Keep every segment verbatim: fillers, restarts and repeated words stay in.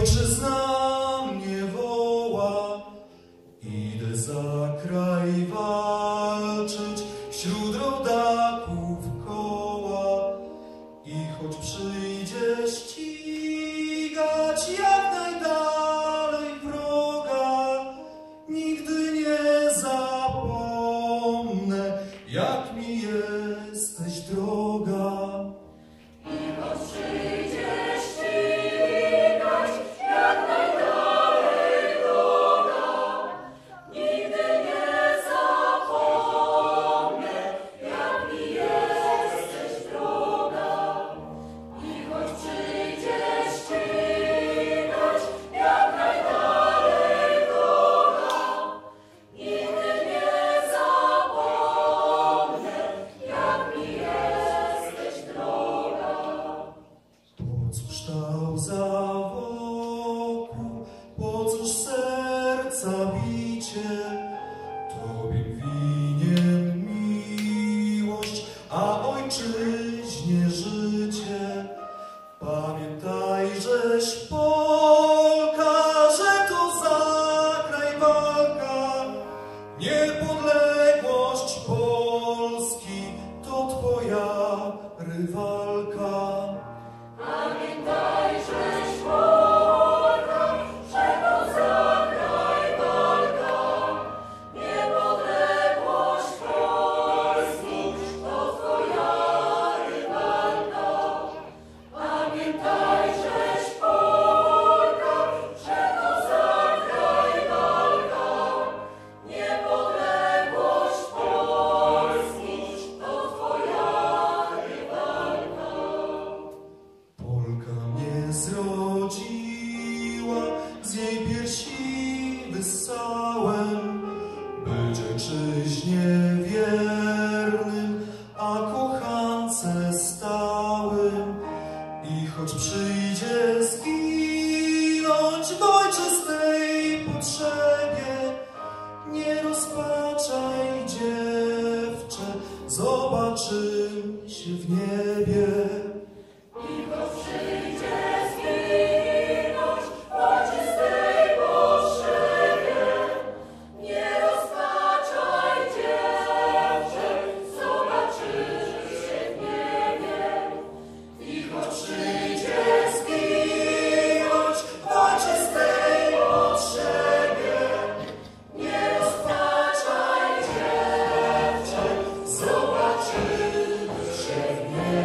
Ojczyzna mnie woła, idę za kraj walczyć wśród rodaków koła. I choć przyjdzie ścigać jak najdalej wroga, nigdy nie zapomnę, jak mi jesteś droga. Stał za wokół, po cóż serca bicie? Tobie winien miłość, a ojczyźnie życie. Pamiętaj, żeś Polka, że to za kraj walka. Niepodległość Polski to twoja rywalka. Pamiętaj, żeś Polka, że to za kraj walka. Niepodległość Polski to twoja rywalka. Pamiętaj, żeś Polka, że to za kraj walka. Niepodległość Polski to twoja rywalka. Polka mnie zrodziła, z jej piersi wyssałem, być ojczyźnie wiernym, a kochance stałym. I choć przyjdzie zginąć w ojczystej potrzebie, nie rozpaczaj, dziewczę, zobaczymy się w niebie. I choć przyjdzie zginąć w ojczystej potrzebie, nie rozpaczaj, dziewczę, zobaczysz się w niebie. I choć przyjdzie zginąć w ojczystej potrzebie, nie rozpaczaj, dziewczę, zobaczysz się w niebie.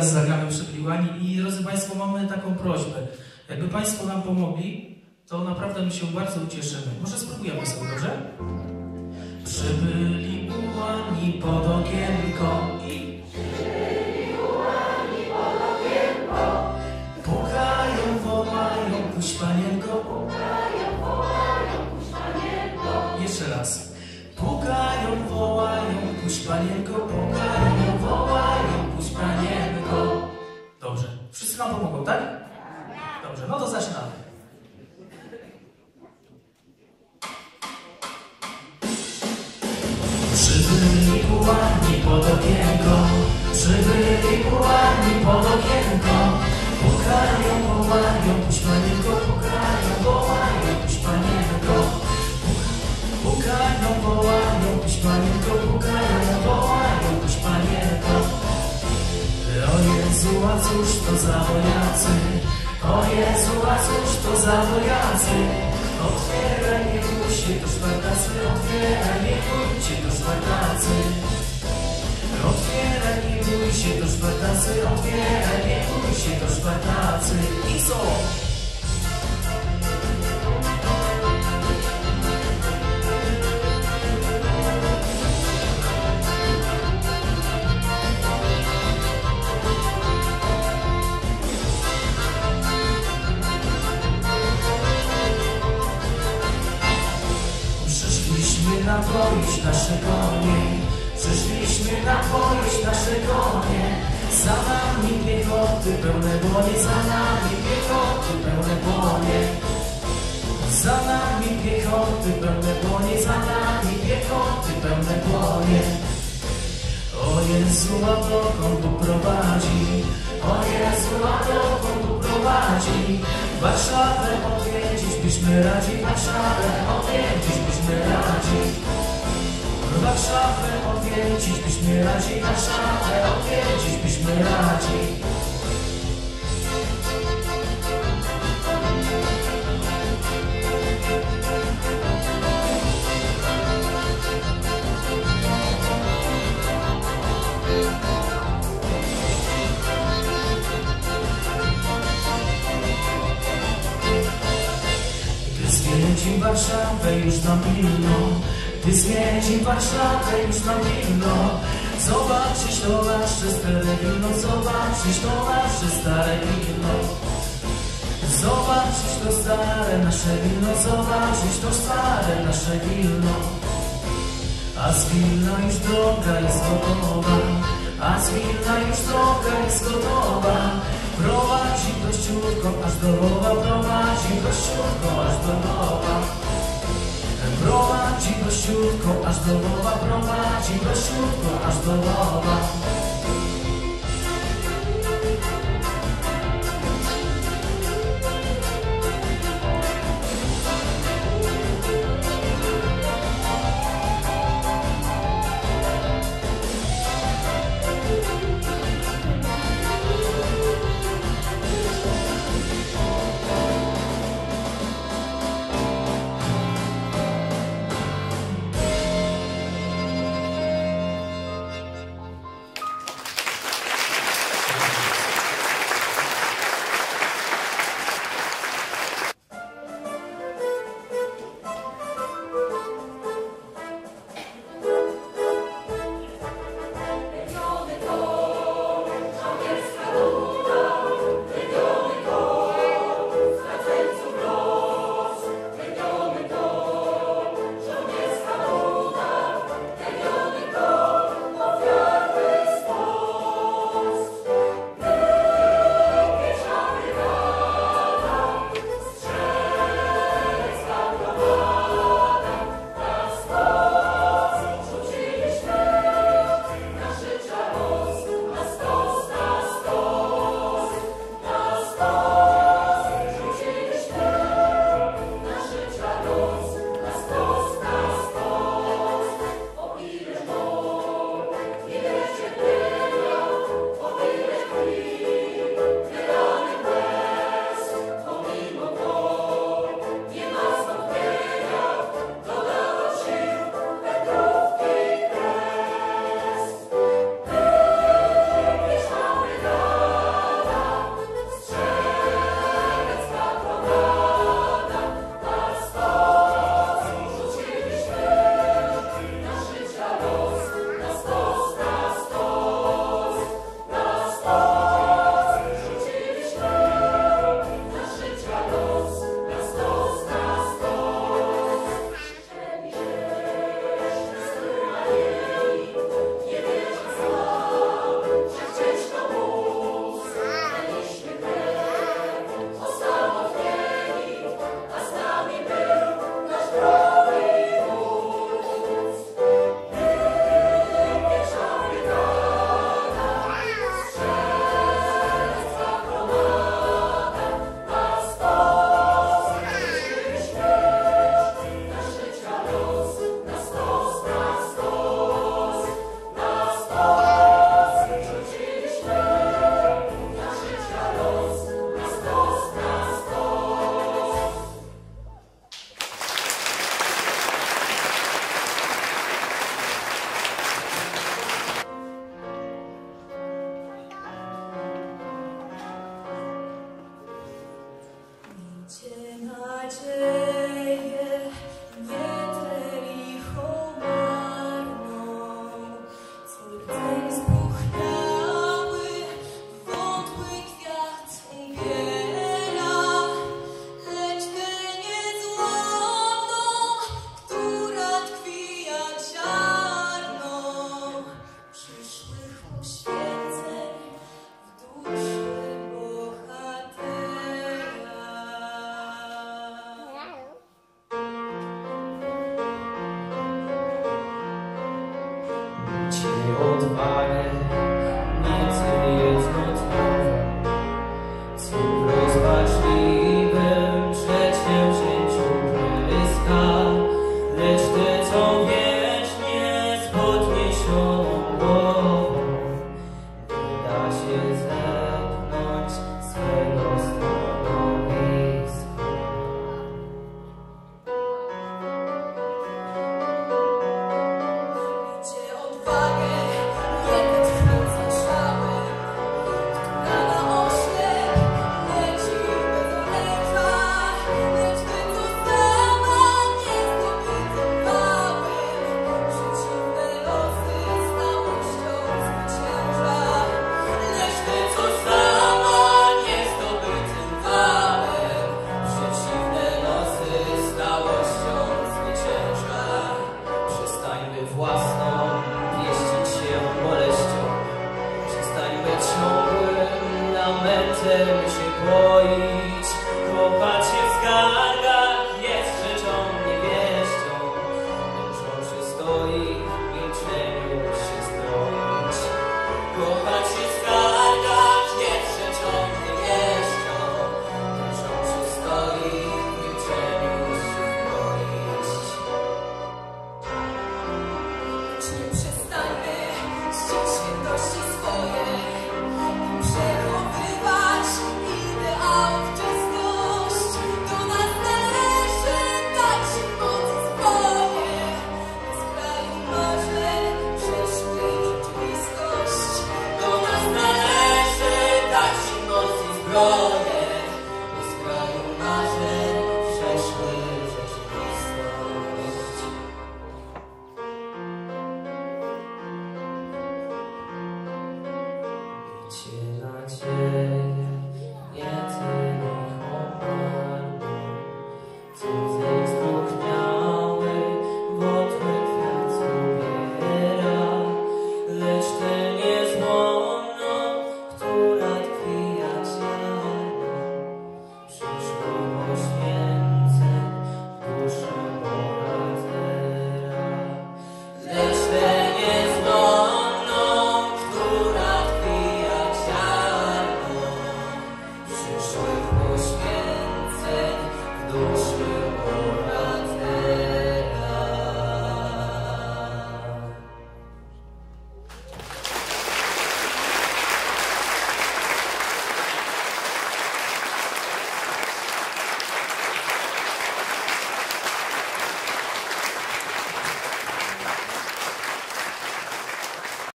teraz zagramy Przepiłani i drodzy Państwo, mamy taką prośbę. Jakby Państwo nam pomogli, to naprawdę my się bardzo ucieszymy. Może spróbujemy sobie, dobrze? Przybyli ułani pod okienko i przybyli ułani pod okienko. Pukają, wołają, puść Panienko. Pukają, wołają, puść Panienko. Jeszcze raz. Pukają, wołają, puść Panienko. Pukają, wołają, puść Panienko. Dobrze. Wszyscy nam pomogą, tak? Dobrze, no to zaczynamy. Przybyli ułani pod okienko, przybyli ułani pod okienko. Pukają, wołają, puść Panienko, pukają, wołają, puść Panienko. Pukają, wołają, puść Panienko, pukają, wołają, puść Panienko. O Jezu, a cóż to za wojacy? O Jezu, a cóż to za wojacy? Otwieraj, nie bój się, to szpartacy, otwieraj, nie bój się, to szpartacy. Otwieraj, nie bój się, to szpartacy, otwieraj, nie bój się, to szpartacy. I co? Przyszliśmy napoić nasze konie, przyszliśmy napoić nasze konie. Za nami piechoty pełne dłonie, za nami piechoty pełne dłonie. Za nami piechoty pełne dłonie, za nami piechoty pełne dłonie. O Jezu, a dokąd Bóg prowadzi? O Jezu, a dokąd Bóg prowadzi? Warszawę odwiedzić byśmy radzi, Warszawę odwiedzić byśmy radzi. Warszawę odwiedzić byśmy radzi, Warszawę odwiedzić byśmy radzi. Zwiedzi Warszawę już nam pilno, Ty zwiedzi Warszawę już nam pilno. Zobaczyć to nasze stare wino, zobaczyć to nasze stare wino. Zobaczyć to stare nasze wino, zobaczyć to stare nasze wino. A z Wilna już droga jest gotowa, a z Wilna już droga jest gotowa. Prowadzi prościutko aż do Lwowa, prowadzi prościutko aż do Lwowa. Prowadzi prościutko aż do Lwowa, prowadzi prościutko aż do Lwowa. Cię nadzieja.